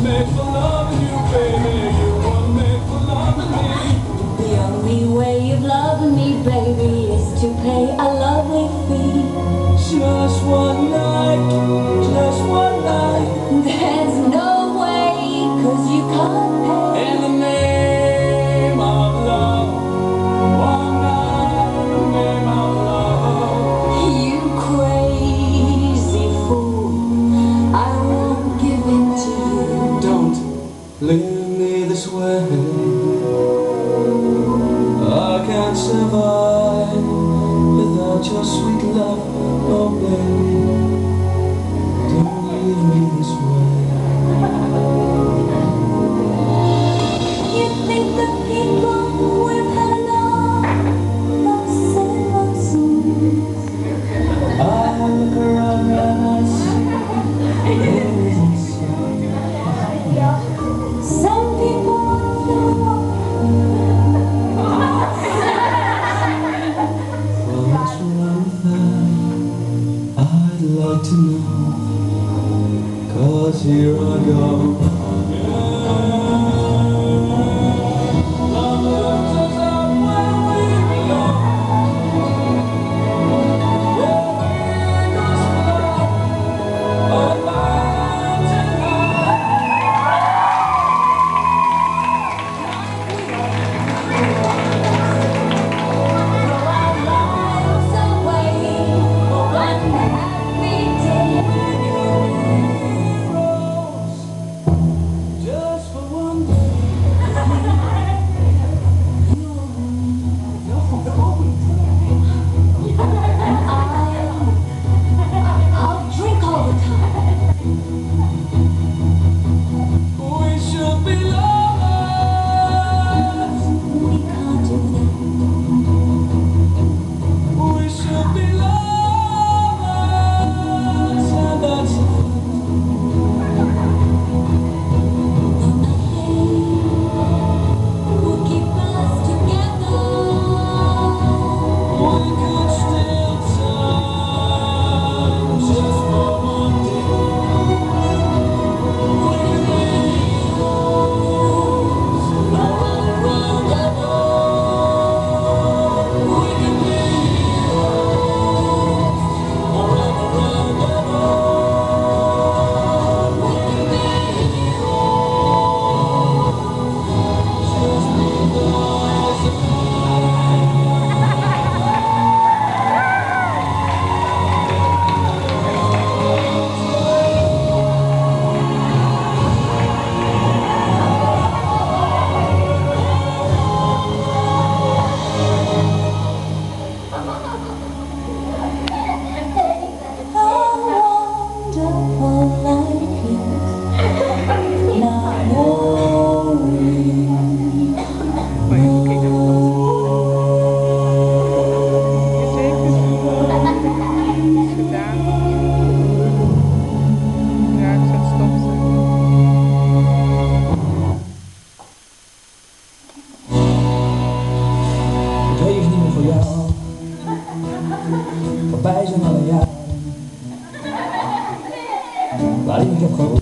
made for loving you, baby. You were made for loving me. The only way of loving me, baby, is to pay a lovely fee. Just one night, just one night. There's no way, 'cause you can't pay. In the name of love, one night in the name of love. You crazy fool, I won't give in to you. Don't leave me this way. I can't survive without your sweet love, oh baby. Don't leave me this way. You think the people we've had enough of silver songs? I look around and I see there isn't Some people know. well, what's wrong with that? I'd like to know. 'Cause here I go. Love lifts us up where we belong. Where eagles fly on mountain high. Throw our lives away for one happy day. Just for one day. I'll drink all the time. We should be lovers. We can't do that. We should be lovers. And that's a fact. We'll keep us together. We could steal time just for one day. We could be heroes all around the world. We could be heroes all around the world. We could be heroes just because of Wonderful like you. Not knowing. Gedaan. Ja, ik zet stopzetten. Het leven is niet meer voor jou. Voorbij zijn alle jaren waarin ik heb gehoopt